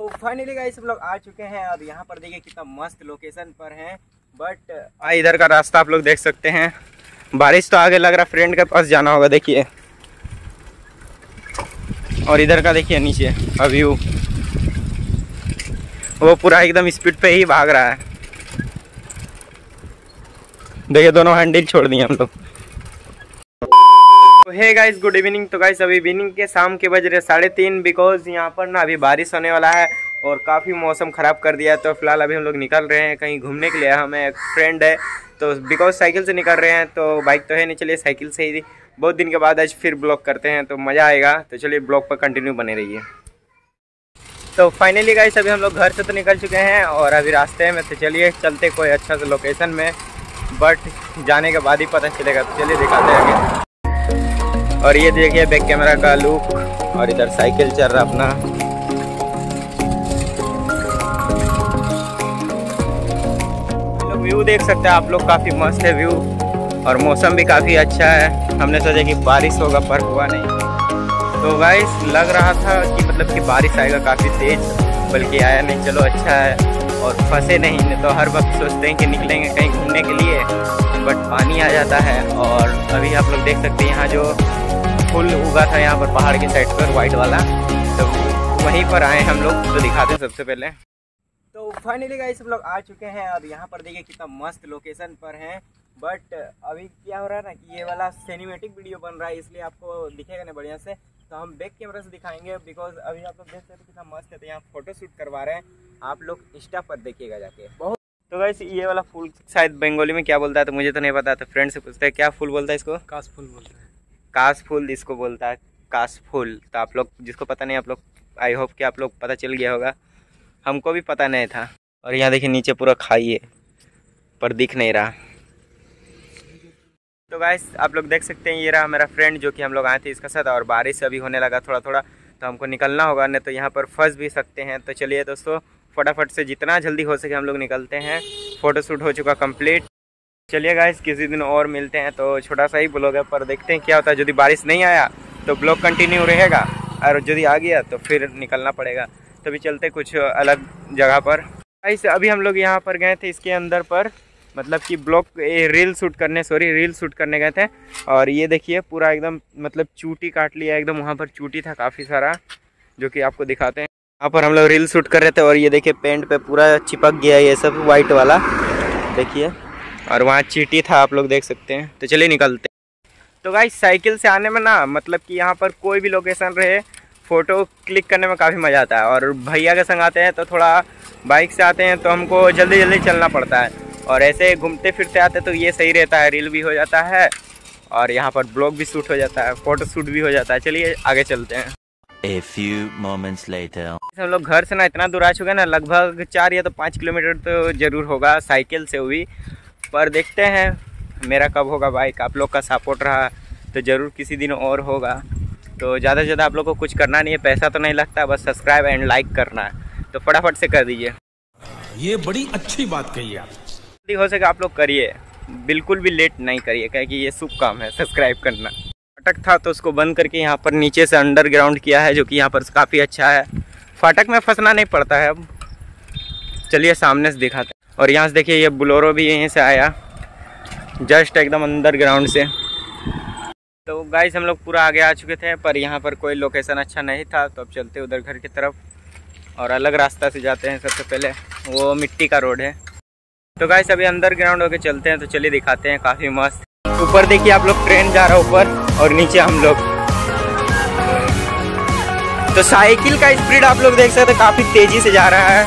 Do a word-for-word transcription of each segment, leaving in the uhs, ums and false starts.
तो finally guys हम लोग आ चुके हैं। अब यहाँ पर देखिए कितना मस्त लोकेशन पर हैं। बट आ इधर का रास्ता आप लोग देख सकते हैं। बारिश तो आगे लग रहा, फ्रेंड के पास जाना होगा देखिए। और इधर का देखिए नीचे व्यू, वो पूरा एकदम स्पीड पे ही भाग रहा है। देखिए दोनों हैंडल छोड़ दिए हम लोग। तो हे गाइस गुड इवनिंग। तो गाइस अभी इवनिंग के शाम के बज रहे साढ़े तीन। बिकॉज यहाँ पर ना अभी बारिश होने वाला है और काफ़ी मौसम ख़राब कर दिया है। तो फिलहाल अभी हम लोग निकल रहे हैं कहीं घूमने के लिए। हमें एक फ्रेंड है तो बिकॉज साइकिल से निकल रहे हैं, तो बाइक तो है नहीं, चलिए साइकिल से ही बहुत दिन के बाद आज फिर ब्लॉग करते हैं तो मज़ा आएगा। तो चलिए ब्लॉग पर कंटिन्यू बने रहिए। तो फाइनली गाइस अभी हम लोग घर से तो निकल चुके हैं और अभी रास्ते में, तो चलिए चलते कोई अच्छा सा लोकेशन में। बट जाने के बाद ही पता चलेगा, तो चलिए दिखाते हैं आगे। और ये देखिए बैक कैमरा का लुक, और इधर साइकिल चल रहा अपना। लोग व्यू देख सकते हैं आप लोग, काफ़ी मस्त है व्यू और मौसम भी काफ़ी अच्छा है। हमने सोचा कि बारिश होगा पर हुआ नहीं। तो गाइस लग रहा था कि मतलब कि बारिश आएगा काफ़ी तेज़, बल्कि आया नहीं। चलो अच्छा है और फंसे नहीं, नहीं तो हर वक्त सोचते हैं कि निकलेंगे कहीं घूमने के लिए, बट पानी आ जाता है। और अभी आप लोग देख सकते हैं यहाँ जो फूल उगा था यहाँ पर पहाड़ के साइड पर वाइट वाला, तो वहीं पर आए हम लोग। तो दिखाते हैं सबसे पहले। तो फाइनली गाइस हम लोग आ चुके हैं। अब यहाँ पर देखिए कितना मस्त लोकेशन पर हैं। बट अभी क्या हो रहा है ना कि ये वाला सिनेमैटिक वीडियो बन रहा है, इसलिए आपको दिखेगा ना बढ़िया से। तो हम बैक कैमरा से दिखाएंगे बिकॉज अभी आप लोग देख सकते हैं कितना मस्त है। तो यहाँ फोटो शूट करवा रहे हैं, आप लोग इंस्टा पर देखिएगा जाके बहुत। तो गाइस ये वाला फूल शायद बंगाली में क्या बोलता है तो मुझे तो नहीं पता, तो फ्रेंड से पूछते हैं क्या फूल बोलता है इसको। काश फूल बोलते हैं। काश फूल इसको बोलता है, काश फूल। तो आप लोग जिसको पता नहीं, आप लोग आई होप कि आप लोग पता चल गया होगा, हमको भी पता नहीं था। और यहाँ देखिए नीचे पूरा खाई है पर दिख नहीं रहा। तो गाइस आप लोग देख सकते हैं ये रहा मेरा फ्रेंड जो कि हम लोग आए थे इसका साथ। और बारिश अभी होने लगा थोड़ा थोड़ा, तो हमको निकलना होगा, नहीं तो यहाँ पर फंस भी सकते हैं। तो चलिए दोस्तों फटाफट से जितना जल्दी हो सके हम लोग निकलते हैं। फ़ोटो शूट हो चुका कंप्लीट। चलिए गाइस किसी दिन और मिलते हैं। तो छोटा सा ही ब्लॉग है पर देखते हैं क्या होता है। यदि बारिश नहीं आया तो ब्लॉग कंटिन्यू रहेगा, और यदि आ गया तो फिर निकलना पड़ेगा। तभी चलते कुछ अलग जगह पर। गाइस अभी हम लोग यहाँ पर गए थे इसके अंदर पर, मतलब कि ब्लॉग रील शूट करने सॉरी रील शूट करने गए थे। और ये देखिए पूरा एकदम मतलब चूटी काट लिया एकदम। वहाँ पर चूटी था काफ़ी सारा जो कि आपको दिखाते हैं। यहाँ पर हम लोग रील शूट कर रहे थे और ये देखिए पेंट पे पूरा चिपक गया ये सब वाइट वाला देखिए। और वहाँ चींटी था आप लोग देख सकते हैं। तो चलिए निकलते हैं। तो गाइस साइकिल से आने में ना मतलब कि यहाँ पर कोई भी लोकेशन रहे फ़ोटो क्लिक करने में काफ़ी मज़ा आता है। और भैया के संग आते हैं तो थोड़ा बाइक से आते हैं तो हमको जल्दी जल्दी चलना पड़ता है, और ऐसे घूमते फिरते आते तो ये सही रहता है, रील भी हो जाता है और यहाँ पर ब्लॉग भी शूट हो जाता है, फ़ोटो शूट भी हो जाता है। चलिए आगे चलते हैं। A few moments later. हम लोग घर से ना इतना दूर आ चुके हैं ना, लगभग चार या तो पाँच किलोमीटर तो ज़रूर होगा साइकिल से हुई। पर देखते हैं मेरा कब होगा बाइक। आप लोग का सपोर्ट रहा तो ज़रूर किसी दिन और होगा। तो ज़्यादा से ज़्यादा आप लोग को कुछ करना नहीं है, पैसा तो नहीं लगता, बस सब्सक्राइब एंड लाइक करना है। तो फटाफट से कर दीजिए। ये बड़ी अच्छी बात कही आप। जल्दी हो सके आप लोग करिए, बिल्कुल भी लेट नहीं करिए, क्योंकि ये शुभ काम है सब्सक्राइब करना। फाटक था तो उसको बंद करके यहाँ पर नीचे से अंडरग्राउंड किया है, जो कि यहाँ पर काफ़ी अच्छा है। फाटक में फंसना नहीं पड़ता है अब। चलिए सामने से दिखाते हैं। और यहाँ से देखिए ये बोलेरो भी यहीं से आया जस्ट एकदम अंडरग्राउंड से। तो गाइस हम लोग पूरा आगे आ चुके थे पर यहाँ पर कोई लोकेशन अच्छा नहीं था, तो अब चलते उधर घर की तरफ और अलग रास्ता से जाते हैं। सबसे पहले वो मिट्टी का रोड है। तो गाइस अभी अंडरग्राउंड होके चलते हैं। तो चलिए दिखाते हैं, काफ़ी मस्त। ऊपर देखिए आप लोग ट्रेन जा रहा है ऊपर, और नीचे हम लोग। तो साइकिल का स्पीड आप लोग देख सकते हैं काफ़ी तेज़ी से जा रहा है।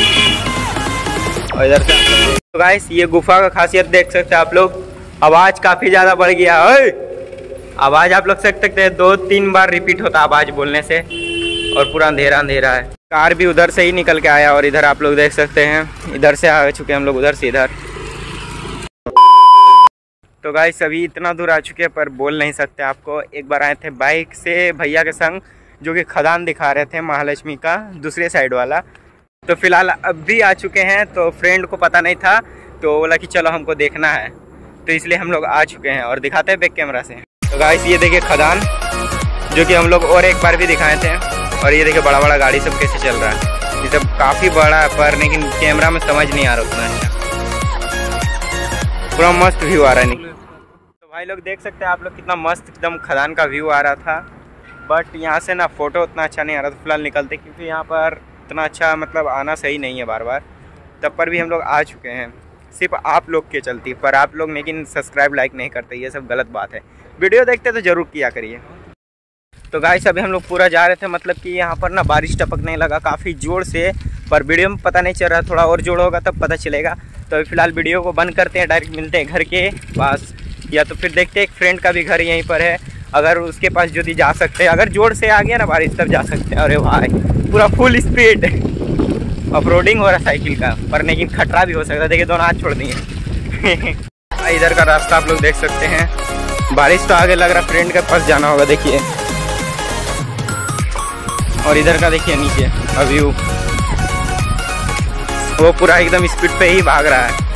और इधर से तो गाइस ये गुफा का खासियत देख सकते हैं आप लोग, आवाज़ काफ़ी ज़्यादा बढ़ गया है। आवाज़ आप लोग देख सकते हैं दो तीन बार रिपीट होता है आवाज़ बोलने से, और पूरा अंधेरा अंधेरा है। कार भी उधर से ही निकल के आया, और इधर आप लोग देख सकते हैं इधर से आ चुके हैं हम लोग उधर से इधर। तो गाइस अभी इतना दूर आ चुके हैं पर बोल नहीं सकते आपको। एक बार आए थे बाइक से भैया के संग, जो कि खदान दिखा रहे थे महालक्ष्मी का दूसरे साइड वाला। तो फिलहाल अब भी आ चुके हैं, तो फ्रेंड को पता नहीं था तो बोला कि चलो हमको देखना है, तो इसलिए हम लोग आ चुके हैं और दिखाते हैं बैक कैमरा से। तो गाइस ये देखिए खदान, जो कि हम लोग और एक बार भी दिखाए थे। और ये देखिए बड़ा बड़ा गाड़ी सब कैसे चल रहा है। ये सब काफ़ी बड़ा है पर लेकिन कैमरा में समझ नहीं आ रहा उतना अच्छा। पूरा मस्त व्यू आ रहा है। नहीं तो भाई लोग देख सकते हैं आप लोग कितना मस्त एकदम खदान का व्यू आ रहा था। बट यहाँ से ना फ़ोटो उतना अच्छा नहीं आ रहा था फिलहाल निकलते, क्योंकि यहाँ पर इतना अच्छा मतलब आना सही नहीं है बार बार। तब पर भी हम लोग आ चुके हैं सिर्फ आप लोग के चलती, पर आप लोग लेकिन सब्सक्राइब लाइक नहीं करते, ये सब गलत बात है। वीडियो देखते तो ज़रूर किया करिए। तो गाइस अभी हम लोग पूरा जा रहे थे, मतलब कि यहाँ पर ना बारिश टपकने लगा काफ़ी ज़ोर से, पर वीडियो में पता नहीं चल रहा, थोड़ा और जोड़ होगा तब पता चलेगा। तो अभी फ़िलहाल वीडियो को बंद करते हैं, डायरेक्ट मिलते हैं घर के पास, या तो फिर देखते हैं एक फ्रेंड का भी घर यहीं पर है, अगर उसके पास यदि जा सकते हैं, अगर जोर से आ गया ना बारिश तब जा सकते हैं। अरे भाई पूरा फुल स्पीड ऑफरोडिंग हो रहा है साइकिल का, पर लेकिन खतरा भी हो सकता है। देखिए दोनों हाथ छोड़ दिए। इधर का रास्ता आप लोग देख सकते हैं, बारिश तो आगे लग रहा फ्रेंड के पास जाना होगा देखिए, और इधर का देखिए नीचे अभी वो पूरा एकदम स्पीड पे ही भाग रहा है।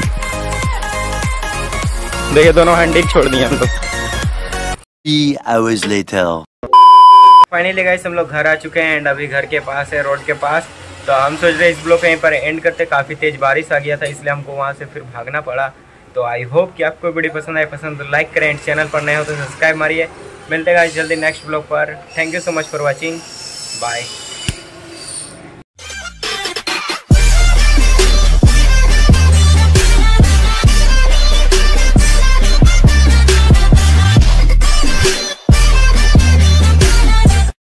देखिए दोनों हैंडल छोड़ दिए हम लोग। Three hours later. Finally guys हम लोग घर आ चुके हैं एंड अभी घर के पास है, रोड के पास। तो हम सोच रहे इस ब्लॉग को यहीं पर एंड करते, काफ़ी तेज़ बारिश आ गया था इसलिए हमको वहाँ से फिर भागना पड़ा। तो आई होप कि आपको वीडियो पसंद आए, पसंद तो लाइक करें, चैनल पर नए हो तो सब्सक्राइब मारिए। मिलते हैं गाइस जल्दी नेक्स्ट ब्लॉग पर। Thank you so much for watching, bye.